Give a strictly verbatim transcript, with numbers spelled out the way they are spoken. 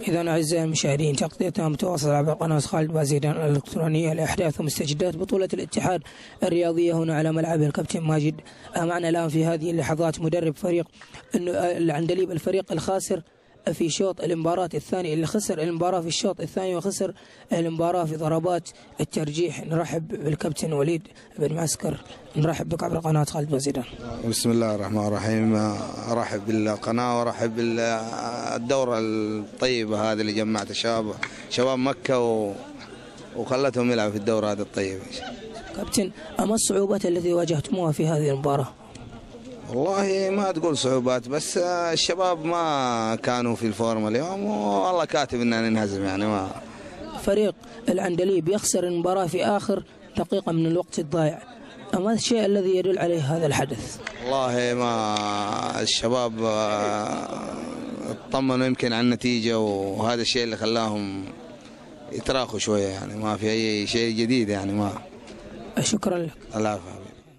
إذا أعزائي المشاهدين، تغطيتنا متواصلة عبر قناة خالد بوزيدان الإلكترونية لأحداث ومستجدات بطولة الاتحاد الرياضية هنا على ملعب الكابتن ماجد. معنا الآن في هذه اللحظات مدرب فريق العندليب، الفريق الخاسر في شوط المباراة الثاني، اللي خسر المباراة في الشوط الثاني وخسر المباراة في ضربات الترجيح. نرحب بالكابتن وليد بن معسكر، نرحب بك عبر قناة خالد بوزيدان. بسم الله الرحمن الرحيم، ارحب بالقناة وارحب بالدورة الطيبة هذه اللي جمعت الشباب شباب مكة و... وخلتهم يلعبوا في الدورة هذه الطيبة. كابتن، أما الصعوبات التي واجهتموها في هذه المباراة؟ والله ما تقول صعوبات، بس الشباب ما كانوا في الفورم اليوم، والله كاتب اننا ننهزم. يعني ما فريق العندليب يخسر المباراة في آخر دقيقة من الوقت الضائع، أما الشيء الذي يدل عليه هذا الحدث؟ والله ما الشباب اطمنوا يمكن عن النتيجة، وهذا الشيء اللي خلاهم يتراخوا شوية. يعني ما في أي شيء جديد. يعني ما شكرا لك. العفو.